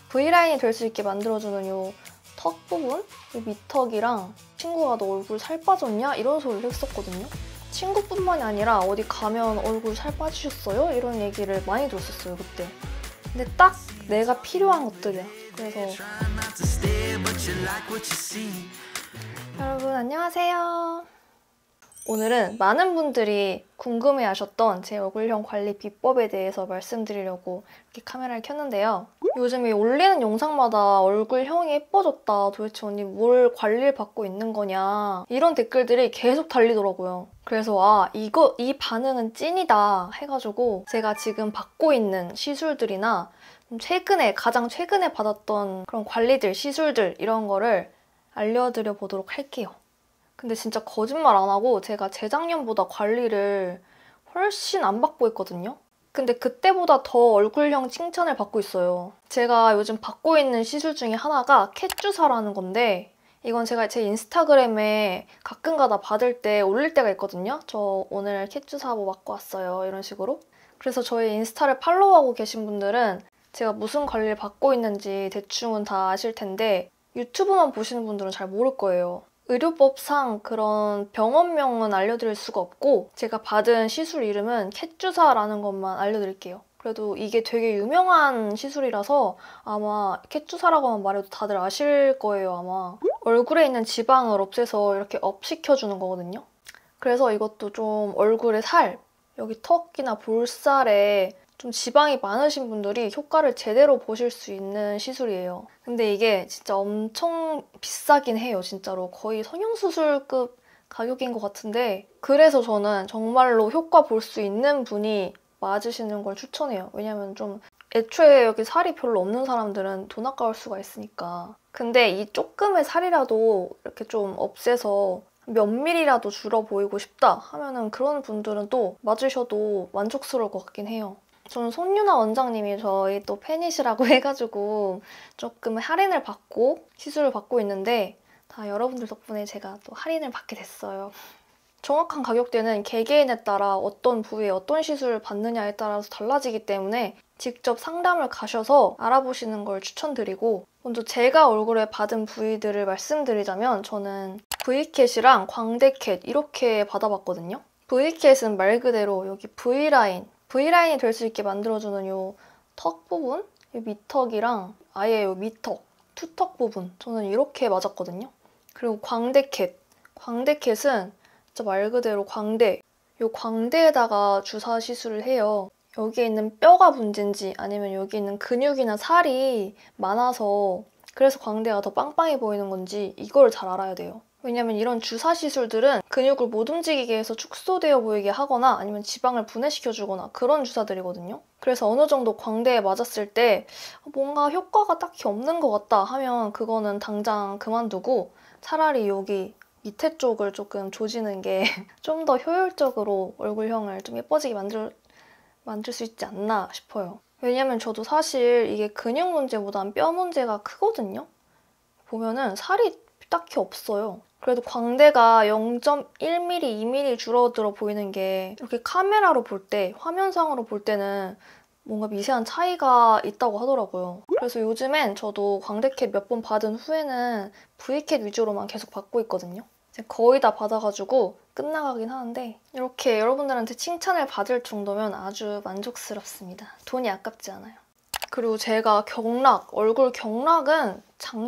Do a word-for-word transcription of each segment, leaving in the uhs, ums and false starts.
브이라인이 될 수 있게 만들어주는 요 턱 부분? 이 밑턱이랑 친구가 너 얼굴 살 빠졌냐? 이런 소리를 했었거든요. 친구뿐만이 아니라 어디 가면 얼굴 살 빠지셨어요? 이런 얘기를 많이 들었었어요, 그때. 근데 딱 내가 필요한 것들이야. 그래서 여러분 안녕하세요. 오늘은 많은 분들이 궁금해하셨던 제 얼굴형 관리 비법에 대해서 말씀드리려고 이렇게 카메라를 켰는데요. 요즘에 올리는 영상마다 얼굴형이 예뻐졌다, 도대체 언니 뭘 관리를 받고 있는 거냐, 이런 댓글들이 계속 달리더라고요. 그래서 아, 이거 이 반응은 찐이다 해가지고 제가 지금 받고 있는 시술들이나 최근에 가장 최근에 받았던 그런 관리들, 시술들 이런 거를 알려드려 보도록 할게요. 근데 진짜 거짓말 안 하고 제가 재작년보다 관리를 훨씬 안 받고 있거든요. 근데 그때보다 더 얼굴형 칭찬을 받고 있어요. 제가 요즘 받고 있는 시술 중에 하나가 캣주사라는 건데, 이건 제가 제 인스타그램에 가끔가다 받을 때 올릴 때가 있거든요. 저 오늘 캣주사 뭐 맞고 왔어요, 이런 식으로. 그래서 저희 인스타를 팔로우하고 계신 분들은 제가 무슨 관리를 받고 있는지 대충은 다 아실 텐데, 유튜브만 보시는 분들은 잘 모를 거예요. 의료법상 그런 병원명은 알려드릴 수가 없고, 제가 받은 시술 이름은 캣주사라는 것만 알려드릴게요. 그래도 이게 되게 유명한 시술이라서 아마 캣주사라고만 말해도 다들 아실 거예요, 아마. 얼굴에 있는 지방을 없애서 이렇게 업 시켜주는 거거든요. 그래서 이것도 좀 얼굴에 살, 여기 턱이나 볼살에 좀 지방이 많으신 분들이 효과를 제대로 보실 수 있는 시술이에요. 근데 이게 진짜 엄청 비싸긴 해요, 진짜로. 거의 성형수술급 가격인 것 같은데, 그래서 저는 정말로 효과 볼 수 있는 분이 맞으시는 걸 추천해요. 왜냐면 좀 애초에 여기 살이 별로 없는 사람들은 돈 아까울 수가 있으니까. 근데 이 조금의 살이라도 이렇게 좀 없애서 몇 밀이라도 줄어 보이고 싶다 하면은 그런 분들은 또 맞으셔도 만족스러울 것 같긴 해요. 저는 손유나 원장님이 저희 또 팬이시라고 해가지고 조금 할인을 받고 시술을 받고 있는데, 다 여러분들 덕분에 제가 또 할인을 받게 됐어요. 정확한 가격대는 개개인에 따라 어떤 부위에 어떤 시술을 받느냐에 따라서 달라지기 때문에 직접 상담을 가셔서 알아보시는 걸 추천드리고, 먼저 제가 얼굴에 받은 부위들을 말씀드리자면 저는 브이캣이랑 광대캣 이렇게 받아봤거든요. 브이캣은 말 그대로 여기 V라인, V라인이 될 수 있게 만들어주는 요 턱 부분? 이 밑턱이랑 아예 요 밑턱, 투턱 부분, 저는 이렇게 맞았거든요. 그리고 광대캣. 광대캣은 진짜 말 그대로 광대, 요 광대에다가 주사 시술을 해요. 여기에 있는 뼈가 문제인지 아니면 여기 있는 근육이나 살이 많아서 그래서 광대가 더 빵빵해 보이는 건지 이걸 잘 알아야 돼요. 왜냐면 이런 주사 시술들은 근육을 못 움직이게 해서 축소되어 보이게 하거나 아니면 지방을 분해시켜주거나 그런 주사들이거든요. 그래서 어느 정도 광대에 맞았을 때 뭔가 효과가 딱히 없는 것 같다 하면 그거는 당장 그만두고 차라리 여기 밑에 쪽을 조금 조지는 게 좀 더 효율적으로 얼굴형을 좀 예뻐지게 만들, 만들 수 있지 않나 싶어요. 왜냐면 저도 사실 이게 근육 문제보단 뼈 문제가 크거든요. 보면은 살이 딱히 없어요. 그래도 광대가 영 점 일 밀리미터, 이 밀리미터 줄어들어 보이는 게 이렇게 카메라로 볼 때, 화면상으로 볼 때는 뭔가 미세한 차이가 있다고 하더라고요. 그래서 요즘엔 저도 광대캣 몇 번 받은 후에는 브이캣 위주로만 계속 받고 있거든요. 이제 거의 다 받아가지고 끝나가긴 하는데 이렇게 여러분들한테 칭찬을 받을 정도면 아주 만족스럽습니다. 돈이 아깝지 않아요. 그리고 제가 경락, 얼굴 경락은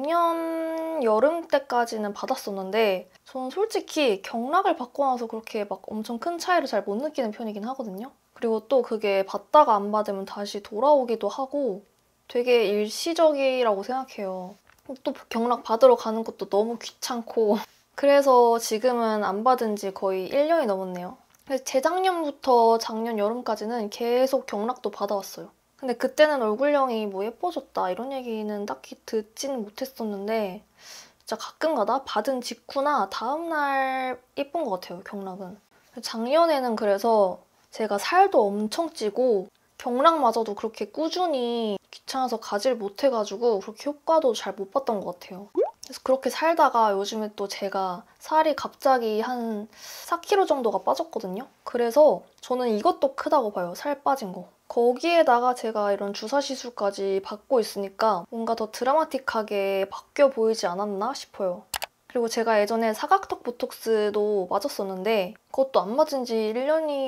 작년 여름 때까지는 받았었는데 저는 솔직히 경락을 받고 나서 그렇게 막 엄청 큰 차이를 잘 못 느끼는 편이긴 하거든요. 그리고 또 그게 받다가 안 받으면 다시 돌아오기도 하고 되게 일시적이라고 생각해요. 또 경락 받으러 가는 것도 너무 귀찮고 그래서 지금은 안 받은 지 거의 일 년이 넘었네요. 그래서 재작년부터 작년 여름까지는 계속 경락도 받아왔어요. 근데 그때는 얼굴형이 뭐 예뻐졌다 이런 얘기는 딱히 듣지는 못했었는데 진짜 가끔가다 받은 직후나 다음날 예쁜 것 같아요, 경락은. 작년에는 그래서 제가 살도 엄청 찌고 경락마저도 그렇게 꾸준히 귀찮아서 가지를 못해가지고 그렇게 효과도 잘 못 봤던 것 같아요. 그래서 그렇게 살다가 요즘에 또 제가 살이 갑자기 한 사 킬로그램 정도가 빠졌거든요. 그래서 저는 이것도 크다고 봐요, 살 빠진 거. 거기에다가 제가 이런 주사 시술까지 받고 있으니까 뭔가 더 드라마틱하게 바뀌어 보이지 않았나 싶어요. 그리고 제가 예전에 사각턱 보톡스도 맞았었는데 그것도 안 맞은 지 일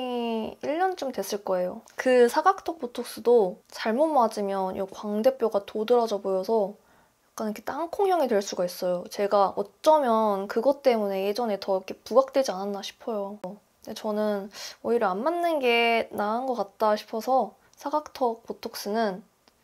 년이 일 년쯤 됐을 거예요. 그 사각턱 보톡스도 잘못 맞으면 이 광대뼈가 도드라져 보여서 약간 이렇게 땅콩형이 될 수가 있어요. 제가 어쩌면 그것 때문에 예전에 더 이렇게 부각되지 않았나 싶어요. 근데 저는 오히려 안 맞는 게 나은 것 같다 싶어서 사각턱 보톡스는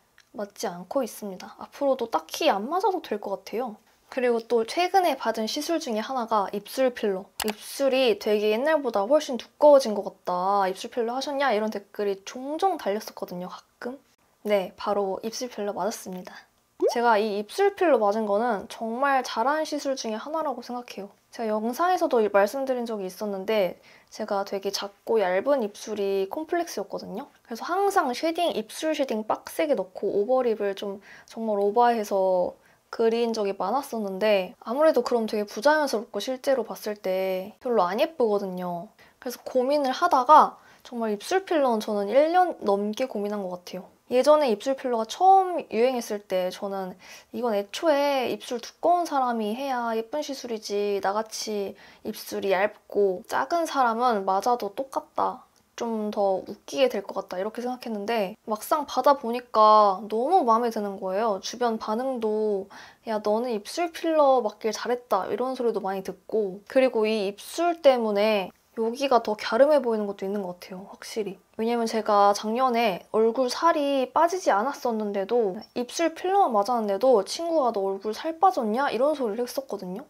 맞지 않고 있습니다. 앞으로도 딱히 안 맞아도 될 것 같아요. 그리고 또 최근에 받은 시술 중에 하나가 입술 필러. 입술이 되게 옛날보다 훨씬 두꺼워진 것 같다. 입술 필러 하셨냐? 이런 댓글이 종종 달렸었거든요, 가끔. 네, 바로 입술 필러 맞았습니다. 제가 이 입술 필러 맞은 거는 정말 잘한 시술 중에 하나라고 생각해요. 제가 영상에서도 말씀드린 적이 있었는데 제가 되게 작고 얇은 입술이 콤플렉스였거든요. 그래서 항상 쉐딩, 입술 쉐딩 빡세게 넣고 오버립을 좀 정말 오버해서 그린 적이 많았었는데 아무래도 그럼 되게 부자연스럽고 실제로 봤을 때 별로 안 예쁘거든요. 그래서 고민을 하다가 정말 입술 필러는 저는 일 년 넘게 고민한 것 같아요. 예전에 입술 필러가 처음 유행했을 때 저는 이건 애초에 입술 두꺼운 사람이 해야 예쁜 시술이지 나같이 입술이 얇고 작은 사람은 맞아도 똑같다. 좀 더 웃기게 될 것 같다 이렇게 생각했는데 막상 받아보니까 너무 마음에 드는 거예요. 주변 반응도 야 너는 입술 필러 맞길 잘했다 이런 소리도 많이 듣고 그리고 이 입술 때문에 여기가 더 갸름해 보이는 것도 있는 것 같아요, 확실히. 왜냐면 제가 작년에 얼굴 살이 빠지지 않았었는데도 입술 필러만 맞았는데도 친구가 너 얼굴 살 빠졌냐? 이런 소리를 했었거든요.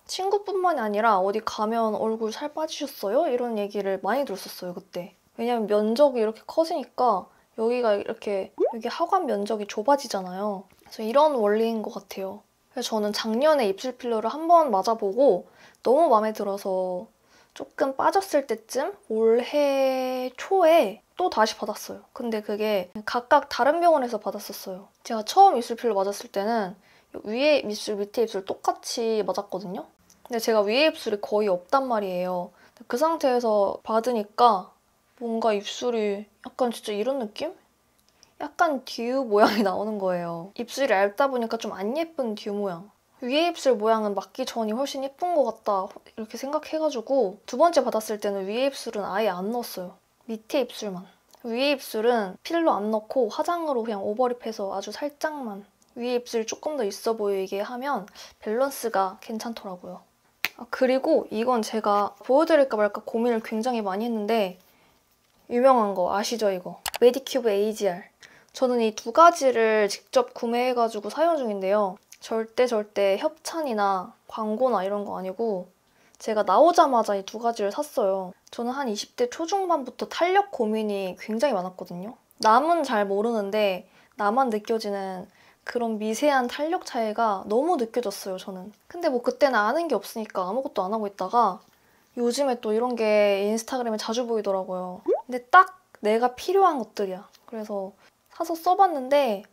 친구뿐만이 아니라 어디 가면 얼굴 살 빠지셨어요? 이런 얘기를 많이 들었었어요, 그때. 왜냐면 면적이 이렇게 커지니까 여기가 이렇게 여기 하관 면적이 좁아지잖아요. 그래서 이런 원리인 것 같아요. 그래서 저는 작년에 입술 필러를 한 번 맞아보고 너무 마음에 들어서 조금 빠졌을 때쯤 올해 초에 또 다시 받았어요. 근데 그게 각각 다른 병원에서 받았었어요. 제가 처음 입술 필러 맞았을 때는 위에 입술, 밑에 입술 똑같이 맞았거든요. 근데 제가 위에 입술이 거의 없단 말이에요. 그 상태에서 받으니까 뭔가 입술이 약간 진짜 이런 느낌? 약간 듀 모양이 나오는 거예요. 입술이 얇다 보니까 좀 안 예쁜 듀 모양. 위에 입술 모양은 맞기 전이 훨씬 예쁜 것 같다 이렇게 생각해가지고 두 번째 받았을 때는 위에 입술은 아예 안 넣었어요. 밑에 입술만. 위에 입술은 필러 안 넣고 화장으로 그냥 오버립해서 아주 살짝만 위에 입술이 조금 더 있어 보이게 하면 밸런스가 괜찮더라고요. 아, 그리고 이건 제가 보여드릴까 말까 고민을 굉장히 많이 했는데 유명한 거 아시죠 이거? 메디큐브 에이지알. 저는 이 두 가지를 직접 구매해가지고 사용 중인데요. 절대 절대 협찬이나 광고나 이런 거 아니고 제가 나오자마자 이 두 가지를 샀어요. 저는 한 이십 대 초중반부터 탄력 고민이 굉장히 많았거든요. 남은 잘 모르는데 나만 느껴지는 그런 미세한 탄력 차이가 너무 느껴졌어요, 저는. 근데 뭐 그때는 아는 게 없으니까 아무것도 안 하고 있다가 요즘에 또 이런 게 인스타그램에 자주 보이더라고요. 근데 딱 내가 필요한 것들이야. 그래서 사서 써봤는데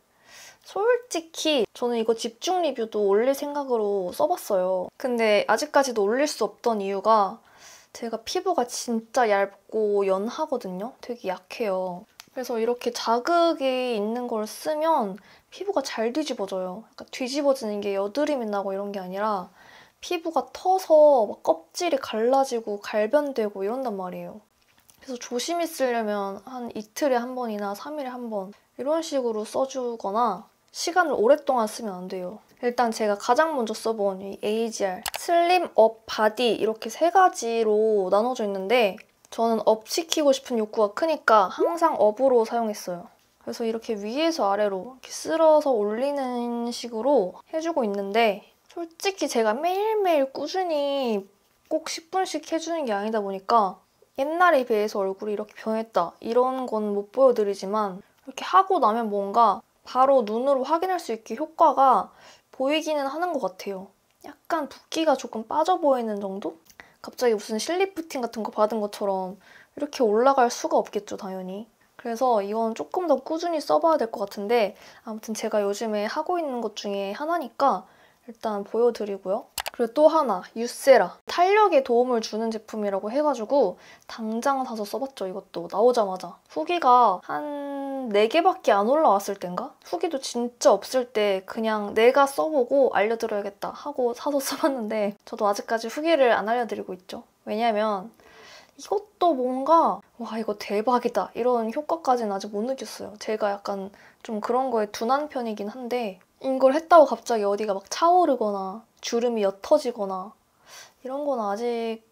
솔직히 저는 이거 집중 리뷰도 올릴 생각으로 써봤어요. 근데 아직까지도 올릴 수 없던 이유가 제가 피부가 진짜 얇고 연하거든요. 되게 약해요. 그래서 이렇게 자극이 있는 걸 쓰면 피부가 잘 뒤집어져요. 그러니까 뒤집어지는 게 여드름이 나고 이런 게 아니라 피부가 터서 막 껍질이 갈라지고 갈변되고 이런단 말이에요. 그래서 조심히 쓰려면 한 이틀에 한 번이나 삼 일에 한 번 이런 식으로 써주거나 시간을 오랫동안 쓰면 안 돼요. 일단 제가 가장 먼저 써본 이 에이지알 슬림 업 바디 이렇게 세 가지로 나눠져 있는데 저는 업 시키고 싶은 욕구가 크니까 항상 업으로 사용했어요. 그래서 이렇게 위에서 아래로 이렇게 쓸어서 올리는 식으로 해주고 있는데 솔직히 제가 매일매일 꾸준히 꼭 십 분씩 해주는 게 아니다 보니까 옛날에 비해서 얼굴이 이렇게 변했다 이런 건 못 보여드리지만 이렇게 하고 나면 뭔가 바로 눈으로 확인할 수 있게 효과가 보이기는 하는 것 같아요. 약간 붓기가 조금 빠져 보이는 정도? 갑자기 무슨 실리프팅 같은 거 받은 것처럼 이렇게 올라갈 수가 없겠죠, 당연히. 그래서 이건 조금 더 꾸준히 써봐야 될 것 같은데 아무튼 제가 요즘에 하고 있는 것 중에 하나니까 일단 보여드리고요. 그리고 또 하나, 유세라. 탄력에 도움을 주는 제품이라고 해가지고 당장 사서 써봤죠, 이것도. 나오자마자. 후기가 한 네 개밖에 안 올라왔을 땐가? 후기도 진짜 없을 때 그냥 내가 써보고 알려드려야겠다 하고 사서 써봤는데 저도 아직까지 후기를 안 알려드리고 있죠. 왜냐면 이것도 뭔가 와 이거 대박이다 이런 효과까지는 아직 못 느꼈어요. 제가 약간 좀 그런 거에 둔한 편이긴 한데 이걸 했다고 갑자기 어디가 막 차오르거나 주름이 옅어지거나 이런 건 아직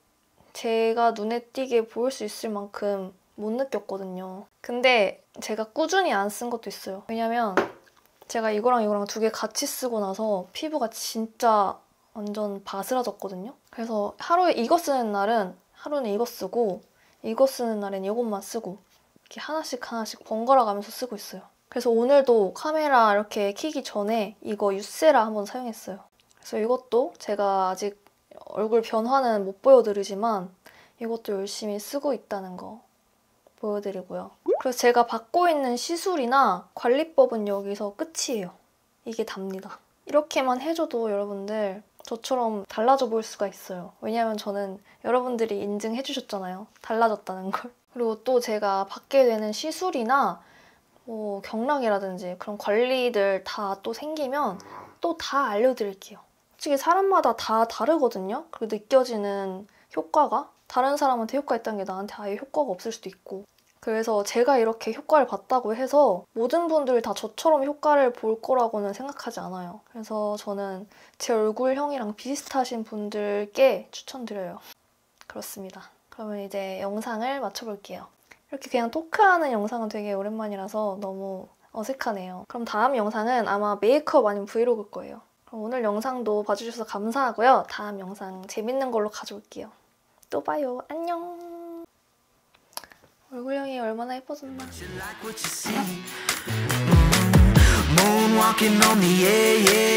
제가 눈에 띄게 보일 수 있을 만큼 못 느꼈거든요. 근데 제가 꾸준히 안 쓴 것도 있어요. 왜냐면 제가 이거랑 이거랑 두 개 같이 쓰고 나서 피부가 진짜 완전 바스라졌거든요. 그래서 하루에 이거 쓰는 날은 하루는 이거 쓰고 이거 쓰는 날엔 이것만 쓰고 이렇게 하나씩 하나씩 번갈아 가면서 쓰고 있어요. 그래서 오늘도 카메라 이렇게 켜기 전에 이거 유세라 한번 사용했어요. 그래서 이것도 제가 아직 얼굴 변화는 못 보여드리지만 이것도 열심히 쓰고 있다는 거 보여드리고요. 그래서 제가 받고 있는 시술이나 관리법은 여기서 끝이에요. 이게 답니다. 이렇게만 해줘도 여러분들 저처럼 달라져 보일 수가 있어요. 왜냐면 저는 여러분들이 인증해 주셨잖아요. 달라졌다는 걸. 그리고 또 제가 받게 되는 시술이나 뭐 경락이라든지 그런 관리들 다 또 생기면 또 다 알려드릴게요. 솔직히 사람마다 다 다르거든요. 그리고 느껴지는 효과가 다른 사람한테 효과 있다는 게 나한테 아예 효과가 없을 수도 있고 그래서 제가 이렇게 효과를 봤다고 해서 모든 분들이 다 저처럼 효과를 볼 거라고는 생각하지 않아요. 그래서 저는 제 얼굴형이랑 비슷하신 분들께 추천드려요. 그렇습니다. 그러면 이제 영상을 마쳐볼게요. 이렇게 그냥 토크하는 영상은 되게 오랜만이라서 너무 어색하네요. 그럼 다음 영상은 아마 메이크업 아니면 브이로그일 거예요. 그럼 오늘 영상도 봐주셔서 감사하고요. 다음 영상 재밌는 걸로 가져올게요. 또 봐요. 안녕. 얼굴형이 얼마나 예뻐졌나. Moonwalking on the air, yeah.